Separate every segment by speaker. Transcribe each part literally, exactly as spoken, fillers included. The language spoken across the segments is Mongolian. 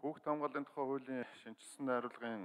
Speaker 1: Хүүхд хамгааллын тухай хуулийн шинжилсэн найруулгын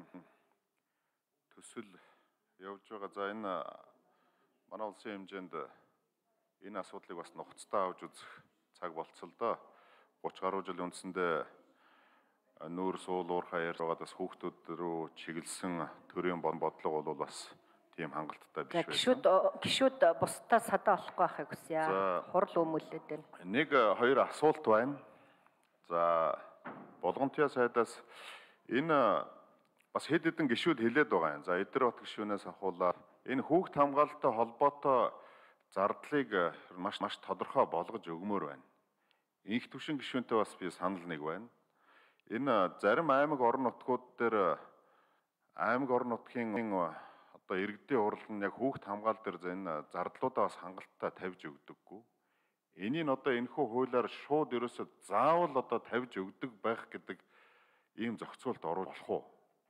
Speaker 1: төсөл явж байгаа. За энэ манай улсын хэмжээнд энэ асуудлыг бас нухацтай авч үзэх цаг болцсон л доо. гуравч гаруй жил үндсэндээ нүүр суул уурхай ярьж байгаад бас хүүхдүүд рүү чиглэсэн төрийн бодлого бол бас тийм хангалттай биш байсан.
Speaker 2: Гişүүд гişүүд бусдаа садаа болохгүй байхыг хүсье. Хурл өмүүлээд байна.
Speaker 1: Нэг хоёр асуулт байна. За болгонтын сайдаас энэ бас хэд хэдэн гишүүд хэлээд байгаа юм. За эдгээр бот гишүүнээс ахуулаад энэ хүүхд хамгаалалттай холбоотой зардлыг маш маш тодорхой болгож өгмөр байна. Инх түвшин гишүүнтэй бас би санал нэг байна. Энэ зарим аймаг орон нутгууд дээр аймаг орон нутгийн одоо иргэдийн хурал нь яг хүүхд хамгаалал дээр энэ зардлуудаа бас хангалттай тавьж өгдөггүй. Энийг одоо энэхүү хуулиар шууд ерөөсө заавал одоо тавьж өгдөг байх гэдэг ийм зохицуулт оруулах болох уу?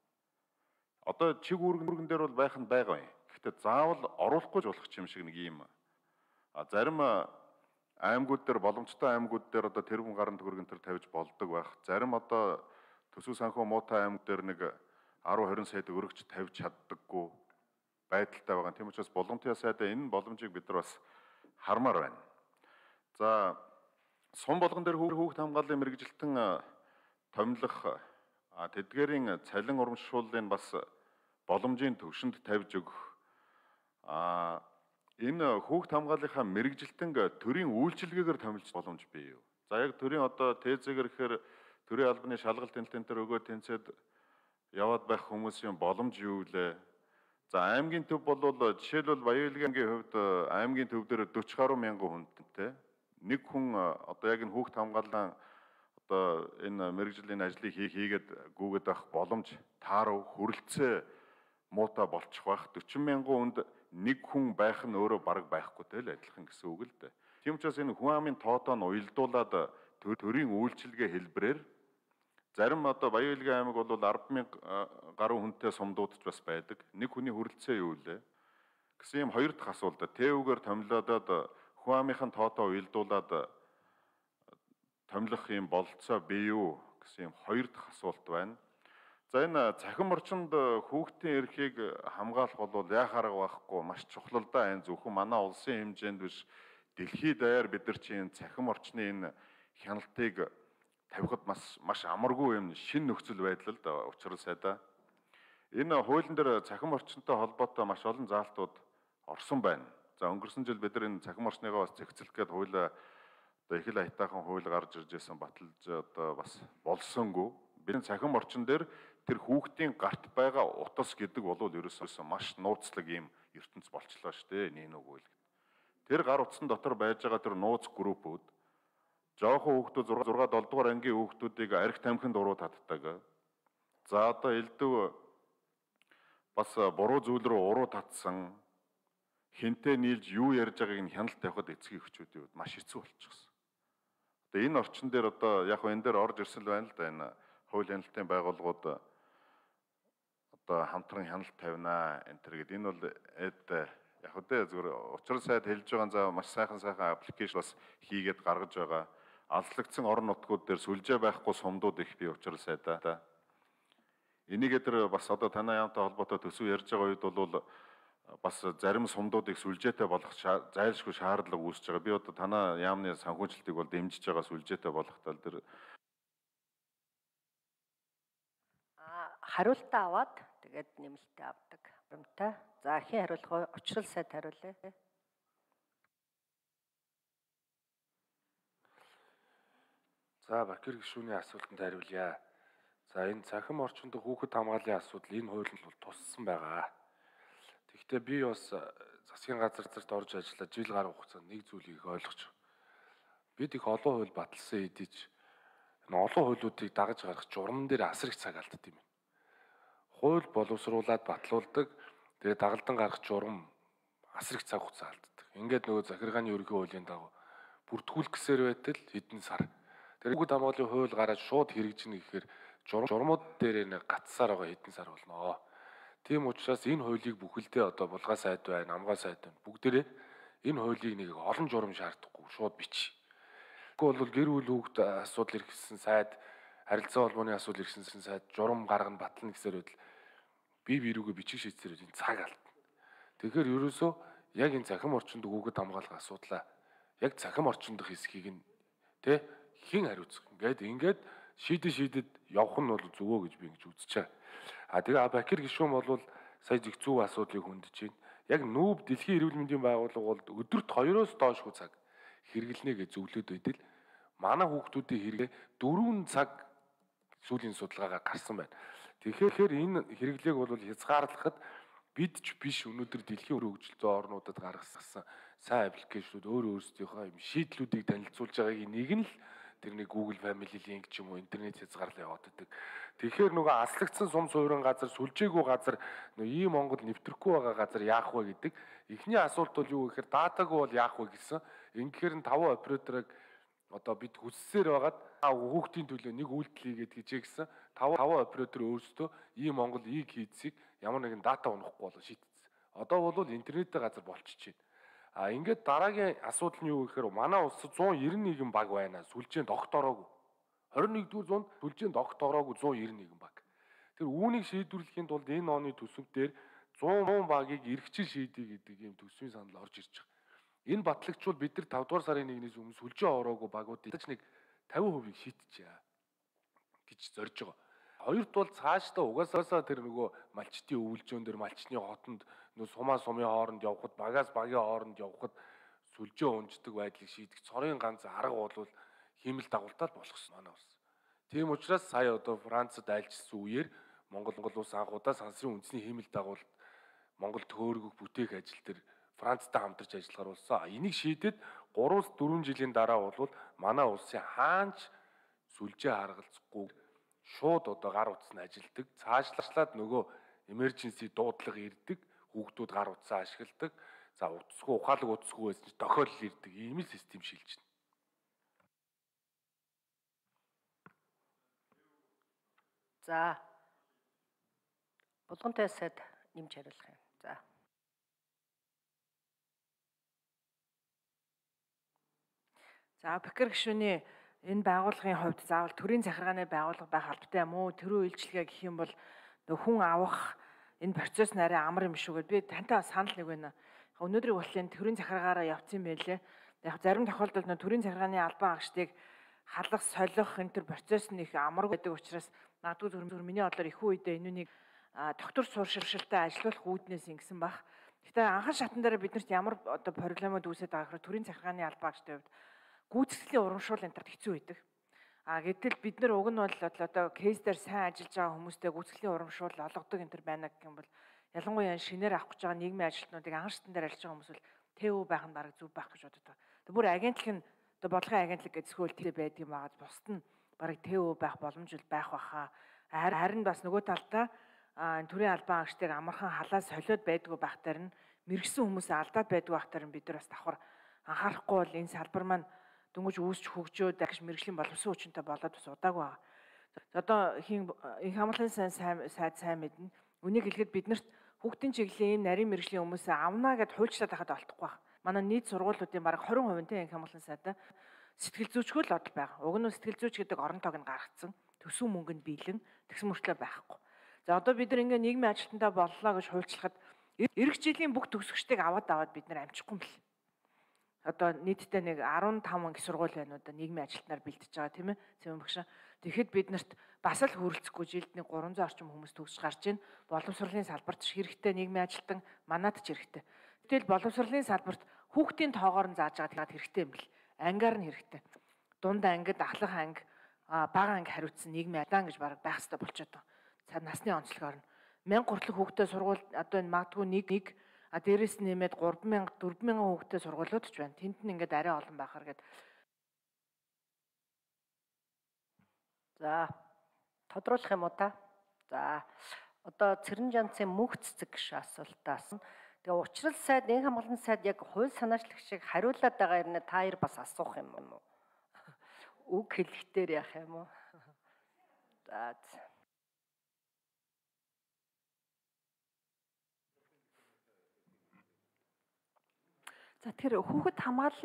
Speaker 1: Одоо чиг үүргэн дээр бол байх нь байгаа юм. Гэхдээ заавал оруулахгүй болох юм шиг нэг юм. А зарим аймагуд дээр боломжтой аймагуд дээр одоо тэрбум гаруй төгрөгийн төр тавьж болдог байх. Зарим одоо төсөв санхүү муутай аймаг дээр нэг арван хорин сая төгрөгч тавьж чаддаггүй байдалтай байгаа. Тийм учраас болгонтын сайдаа энэ боломжийг бид нар бас хармаар байна. За сум болгон дээр хүүхд хамгааллын мэрэгжилтэн томилох тэдгээрийн цалин урамшууллыг бас боломжийн төвшөнд тавьж өгөх. А энэ хүүхд хамгааллынхаа мэрэгжилтэн төрийн үйлчилгээгээр томилж боломж бий юу? За яг төрийн одоо тээзэгээр ихээр төрийн албаны шалгалт тэнэлтэн өгөө тэнцээд яваад байх хүмүүсийн боломж юу вэ? За аймгийн төв бол жишээлбэл Баян-Илгийн аймгийн хувьд аймгийн төв дээр дөрвөн гаруй мянган хүнтэй нэг хүн одоо яг энэ хүүхд хамгааллаа одоо энэ мэрэгжлийн ажлыг хийгээд гүгээд авах боломж таарав хүрэлцээ муутай болчих байх. дөрвөн мянган хүнд нэг хүн байх нь өөрөө бараг байхгүйтэй л адилхан гэсэн үг л дээ. Тийм учраас энэ хүн амын тоотоо нь уялдуулаад төрийн үйлчилгээ хэлбэрээр зарим одоо Баян-Илгийн аймаг бол арван мянга гаруй хүнтэй сумдуудч бас байдаг. Нэг хүний хүрэлцээ юу вэ гэсэн юм хоёр дахь асуулт. Тэвгээр томилоод хүн амынхын тоотоо уялдуулаад томилох юм болцоо бий юу гэсэн юм хоёр дахь асуулт байна. За энэ цахим орчинд хүүхдийн эрхийг хамгаалах бол яхаар байхгүй маш чухал л да. Энэ зөвхөн манай улсын хэмжээнд биш дэлхийд даяар бид нар чинь цахим орчны энэ хяналтыг тавихад маш маш амаргүй юм шинэ нөхцөл байдал л да учрал сайдаа. Энэ хуулийн дээр цахим орчинтой холбоотой маш олон заалтууд орсон байна. За өнгөрсөн жил бид нар энэ цахим орчныгаа бас зохицуулах гээд хуулиа одоо их л аятайхан хууль гарч ирж байсан баталж одоо бас болсонгүй. Бидний цахим орчин дээр тэр хүүхдийн гарт байгаа утас гэдэг бол ерөөсөө маш нууцлаг юм ертөнц болчлоо шүү дээ. Нэг нэг үйл. Тэр гар утсан дотор байж байгаа тэр нууц группүүд жоохон хүүхдүүд зураг зураг долоо дугаар ангийн хүүхдүүдийг арх тамхинд уруу татдаг. За одоо элдв бас буруу зүйл рүү уруу татсан хинтээ нийлж юу ярьж байгааг нь хяналт тавихад эцгийн хүчүүдийн үед маш хэцүү болчихсон. Одоо энэ орчин дээр одоо яг энэ дээр орж ирсэн л байна л да энэ хууль хяналтын байгууллагууд одоо хамтран хяналт тавина энэ төр гэдэг. Энэ бол эд яг үдэ зүгээр учрал сайд хэлж байгаа за маш сайхан сайхан аппликейшн бас хийгээд гаргаж байгаа. Алслагдсан орон нутгууд дээр сүлжээ байхгүй сумдууд их бий учрал сайдаа. Энийг тэр бас одоо танай яамтай холбоотой төсөв ярьж байгаа үед бол бас зарим сумдуудыг сүлжээтэй болгох зайлшгүй шаардлага үүсэж байгаа. Би одоо танай яамны санхүүжилтийг бол дэмжиж байгаа сүлжээтэй болгох тал дээр
Speaker 2: хариултаа аваад тэгээд нэмэлтээ авдаг. Баримтаа. За хэн хариулах вэ? Учрал сайд хариулъя.
Speaker 3: За Бакир гишүүний асуултанд хариулъя. За энэ цахим орчинд хүүхэд хамгааллын асуудал энэ хуулинд бол туссан байгаа. Гэхдээ би бас засгийн газар зэрт орж ажиллаад жил гаруй хугацаанд нэг зүйлийг ойлгож байна. Бид их олон хууль баталсан хэдий ч энэ олон хуулиудыг дагаж гарах журам дээр асар их цаг алддаг юм. Хууль боловсруулад батлуулдаг. Тэгээ дагалдан гарах журам асар их цаг хугацаа алддаг. Ингээд нөгөө захиргааны ерөнхий хуулийн дагуу бүртгүүлэх гэсээр байтал хэдэн сар. Тэр хүүхд хамгааллын хууль гараад шууд хэрэгжинэ гэхээр журмууд дээр нэг гатсаар байгаа хэдэн сар болно. Тийм учраас энэ хуулийг бүхэлдээ одоо булгаа сайд байна, амгаа сайд байна. Бүгдээрээ энэ хуулийг нэг олон журам шаардахгүй шууд бич. Тэгвэл гэр бүл хүүхд асуудал иргэсэн сайд харилцаа холбооны асуудал ирсэн сайд журам гаргана батлна гэсээр байтал бие биерүүгээ бичиг шийдсээр энэ цаг алдна. Тэгэхээр ерөөсөө яг энэ цахим орчинд хүүхэд хамгаалах асуудлаа яг цахим орчиндх хэсгийг нь тэ хэн хариуцах ингээд ингээд шийдэ шийдэд явах нь бол зөвөө гэж би ингэж үзэж байгаа. А тэгээ Бакир гишүүн бол сая зих зүүн асуудлыг хөндөж байна. Яг нүүб Дэлхийн эрүүл мэндийн байгууллага бол өдөрт хоёроос доош хүү цаг хэрэглэнэ гэж зөвлөд байтал манай хүүхдүүдийн хэрэглээ дөрвөн цаг сүүлийн судалгаагаар гарсан байна. Тэгэхээр энэ хэрэглээг бол хязгаарлахад бид ч биш өнөөдөр дэлхийн хөгжилтэй орнуудад гаргасан сайн аппликейшнүүд өөр өөрсдийнхөө юм шийдлүүдийг танилцуулж байгаагийн нэг нь л тэрний Google Family Link ч юм уу интернет хязгаарлал яваад байдаг. Тэгэхээр нөгөө аслагдсан сум суурин газар, сүлжээгүй газар, нөгөө ийм Монгол нэвтрэхгүй байгаа газар яах вэ гэдэг. Эхний асуулт бол юу гэхээр датагүй бол яах вэ гэсэн. Ингэхээр нь таван операторыг одоо бид хүссээр байгаад хүүхдийн төлөө нэг үйлдэл хийгээд хийжээ гэсэн. Таван таван оператор өөрсдөө ийм Монгол ийг хийцгийг ямар нэгэн дата унахгүй болоо шийдсэн. Одоо бол интернеттэй газар болчихж байна. А ингээд дараагийн асуудал нь юу гэхээр манай улсад зуун найман нэгэн баг байна. Сүлжээнд огт ороогүй. хорин нэгдүгээр зуунд сүлжээнд огт ороогүй зуун найман нэгэн баг. Тэр үүнийг шийдвэрлэхийн тулд энэ оны төсөв дээр зуун багийг эргэжил шийдэе гэдэг ийм төсвийн санал орж ирж байгаа. Энэ батлагчвал бид нар тавд дугаар сарын нэгнээс өмнө сүлжээ ороогүй багуудыг нэг тавин хувийг шийдчихье гэж зорж байгаа. Хоёрт бол цаашдаа угаасаа тэр нөгөө малчтын өвлжөөн дээр малчны хотонд нөгөө сумаа сумын хооронд явхад багаас багийн хооронд явхад сүлжээ унждаг байдлыг шийдэх цорын ганц арга бол хиймэл дагуултаа болгосон манай ус. Тийм учраас сая одоо Францад айлчсан үеэр Монгол улс анхудаа сансрын үндэсний хиймэл дагуулт Монгол төөргөх бүтээх ажил дээр Францтай хамтарч ажиллахаар болсон. Энийг шийдэд гураваас дөрвөн жилийн дараа бол манай улсын хаанч сүлжээ харгалзахгүй шууд одоо гар утасны ажилдаг, цаашлаад нөгөө emergency дуудлага ирдэг, хүүхдүүд гар утсаа ашигладаг, за утасгүй ухаалаг утасгүй байсан ч тохиолдол ирдэг, ийм л систем шилжинэ.
Speaker 2: За. Булгантай сайд нэмж хариулах юм. За.
Speaker 4: За Бакир гишүүний энэ байгууллагын хувьд заавал төрийн захиргааны байгууллага байх албатай юм уу? Төрийн үйлчилгээ гэх юм бол хүн авах энэ процесс нь арай амар юм шүү гэд би тантай санал нэг байна. Өнөөдрийн болтын төрийн захиргаараа явцсан байлээ. Яг зарим тохиолдолд нөө төрийн захиргааны албан агштыг халах, солих энэ төр процесс нь их амар байдаг учраас магадгүй зөвхөн миний бодлоор их үедээ энэнийг доктор сууршилттай ажиллах үүднээс ингэсэн баг. Гэтэ анхан шатан дээр биднэрт ямар одоо проблемууд үүсээд байгаа гэхээр төрийн захиргааны албан агштын хувьд гүйцэтгэлийн урамшуул энэ төр хэцүү байдаг. А гэтэл бид нар уг нь бол одоо кейс дээр сайн ажиллаж байгаа хүмүүстэй гүйцэтгэлийн урамшуул олгодог энэ төр байна гэх юм бол ялангуяа шинээр авах гэж байгаа нийгмийн ажилтнуудыг анхан шатан дээр ажиллаж байгаа хүмүүс бол ТЭВ байх нь бараг зөв байх гэж боддог. Тэг бүр агентлаг нь одоо бодлогын агентлаг гэж зөвхөн тэр байдаг юм байгаа. Бусд нь бараг ТЭВ байх боломжтой байх баха. Харин бас нөгөө талдаа төрийн албан агштыг амархан халаа солиод байдгүй байхтаар нь мэрэгсэн хүмүүсээ алдаад байдгүй байхтаар нь бид нар бас давхар анхаарахгүй бол энэ салбар маань дөнгөж үүсч хөгжөөд гэж мэрэгжлийн боловсон хүчинтэй болоод бас удаагүй байгаа. Одоо хин их хамгааллын сайн сайд сайн мэднэ. Үнийг хэлэхэд биднэрт хүүхдийн чиглэлийн ийм нарийн мэрэгжлийн хүмүүсээ авнаа гэд хуульчлаад байхад олдохгүй байна. Манай нийт сургуулиудын бараг хорин хувь нь их хамгааллын сайдаа сэтгэл зүйчгүй л одол байгаа. Уг нь сэтгэл зүйч гэдэг орон тоог нь гаргацсан. Төсөв мөнгөнд биелэн тэгсэн мөртлөө байхгүй. За одоо бид нар ингээ нийгмийн ажилтнаа боллоо гэж хуульчлахад эх жилийн бүх төгсөгчдийг аваад аваад бид нар амжихгүй юм бэл. Одоо нийтдээ нэг арван таван их сургууль байна одоо нийгмийн ажилтнаар бэлтэж байгаа тийм ээ Цэвэн багш. Тэгэхэд бид нарт бас л хөрөлцөхгүй жилд нэг гурван зуун орчим хүмүүс төгсөж гарч ийн боловсролын салбарт ч хэрэгтэй нийгмийн ажилтан манад ч хэрэгтэй. Гэтэл боловсролын салбарт хүүхдийн тоогоор нь зааж байгаа хэрэгтэй юм бэл. Ангаар нь хэрэгтэй. Дунд ангид ахлах анги бага анги хариуцсан нийгмийн адаан гэж бараг байх хэрэгтэй болчиход байгаа. Цаа насны онцлогоор нь мянга хүртэлх хүүхдэд сургууль одоо энэ магадгүй нэг нэг а дээрээс нэмээд гурван мянга дөрвөн мянган хүүхдэд сургуулиуд ч байна. Тэнд нь ингээд арай олон байхаар гээд.
Speaker 2: За тодруулах юм уу та? За одоо Цэрэнжанцын мөнх цэцэг гэж асуултаас. Тэгээ учрал сайд, энх хамгааллын сайд яг хууль санаачлагч шиг хариулаад байгаа юм та хоёр бас асуух юм уу? Үг хэлэхтэр яах юм уу? За.
Speaker 4: За тэгэхээр хүүхэд хамгааллын